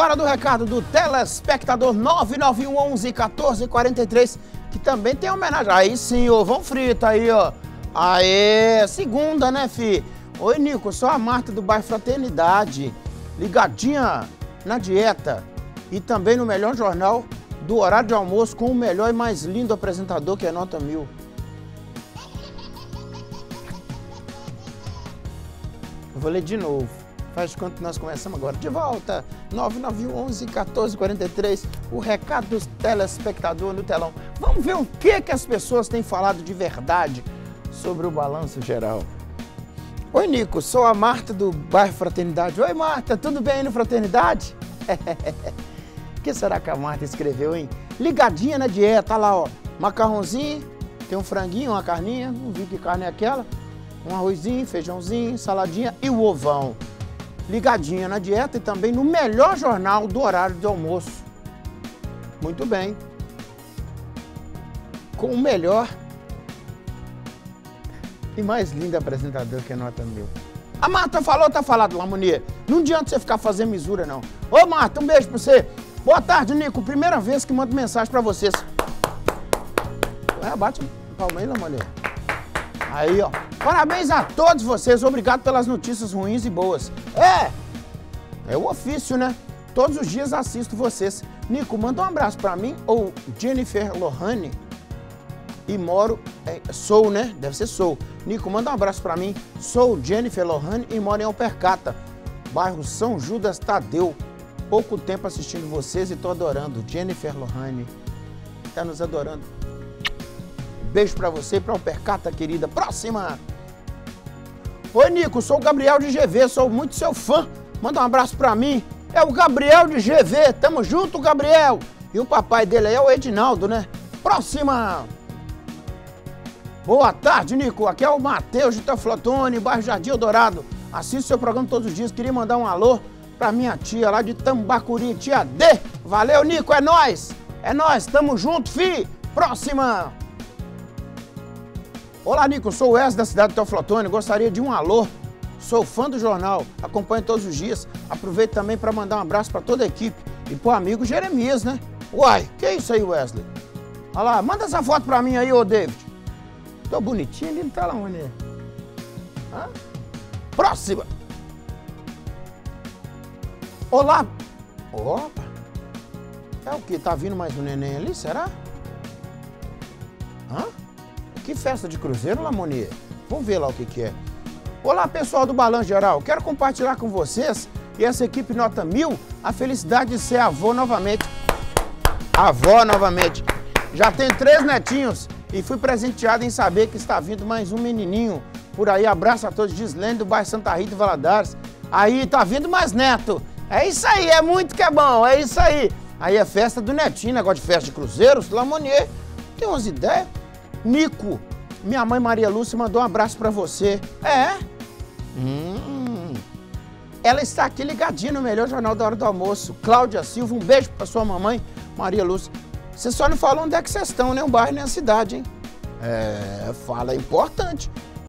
Hora do recado do telespectador 991 11 14 43, que também tem homenagem. Aí sim, ovão frito aí, ó. Aê, segunda, né, fi? Oi, Nico, sou a Marta do bairro Fraternidade, ligadinha na dieta e também no melhor jornal do horário de almoço com o melhor e mais lindo apresentador, que é nota 1000. Eu vou ler de novo. Faz de conta que nós começamos agora. De volta, 991 11 14 43, o recado dos telespectadores no telão. Vamos ver o que as pessoas têm falado de verdade sobre o balanço geral. Oi, Nico, sou a Marta do bairro Fraternidade. Oi, Marta, tudo bem aí no Fraternidade? O que será que a Marta escreveu, hein? Ligadinha na dieta, olha lá, ó. Macarrãozinho, tem um franguinho, uma carninha, não vi que carne é aquela. Um arrozinho, feijãozinho, saladinha e o ovão. Ligadinha na dieta e também no melhor jornal do horário de almoço. Muito bem. Com o melhor e mais lindo apresentador, que é nota 1000. A Marta falou, tá falado, Lamonier. Não adianta você ficar fazendo misura, não. Ô, Marta, um beijo pra você. Boa tarde, Nico. Primeira vez que mando mensagem pra vocês. Bate palma aí, Lamonier. Aí, ó. Parabéns a todos vocês. Obrigado pelas notícias ruins e boas. É o ofício, né? Todos os dias assisto vocês. Nico, manda um abraço pra mim, ou Jennifer Lohane. E moro... sou, né? Deve ser sou. Nico, manda um abraço pra mim. Sou Jennifer Lohane e moro em Alpercata, bairro São Judas Tadeu. Pouco tempo assistindo vocês e tô adorando. Jennifer Lohane. Tá nos adorando. Beijo pra você e pra Alpercata, querida. Próxima! Oi, Nico, sou o Gabriel de GV, sou muito seu fã. Manda um abraço pra mim. É o Gabriel de GV. Tamo junto, Gabriel. E o papai dele aí é o Edinaldo, né? Próxima! Boa tarde, Nico. Aqui é o Matheus de Teoflotone, bairro Jardim Eldorado. Assisto seu programa todos os dias. Queria mandar um alô pra minha tia lá de Tambacuri, tia D. Valeu, Nico. É nóis. É nóis. Tamo junto, fi. Próxima! Olá, Nico, sou o Wesley da cidade de Teoflotone, gostaria de um alô. Sou fã do jornal, acompanho todos os dias. Aproveito também para mandar um abraço para toda a equipe e pro amigo Jeremias, né? Uai, que é isso aí, Wesley? Olha lá, manda essa foto para mim aí, ô David. Tô bonitinho ali, não tá lá, mané. Próxima. Olá. Opa. É o que? Tá vindo mais um neném ali, será? Que festa de cruzeiro, Lamonier? Vamos ver lá o que é. Olá, pessoal do Balanço Geral. Quero compartilhar com vocês e essa equipe nota 1000 a felicidade de ser avô novamente. Avó novamente. Já tenho 3 netinhos e fui presenteado em saber que está vindo mais um menininho. Por aí, abraço a todos. Gislene do bairro Santa Rita e Valadares. Aí, tá vindo mais neto. É isso aí, é muito que é bom, é isso aí. Aí é festa do netinho, negócio de festa de cruzeiros. Lamonier, tem umas ideias. Nico, minha mãe Maria Lúcia mandou um abraço pra você. Ela está aqui ligadinha no melhor jornal da hora do almoço. Cláudia Silva, um beijo pra sua mamãe, Maria Lúcia. Você só não falou onde é que vocês estão, nem o bairro, nem a cidade, hein? Fala, é importante.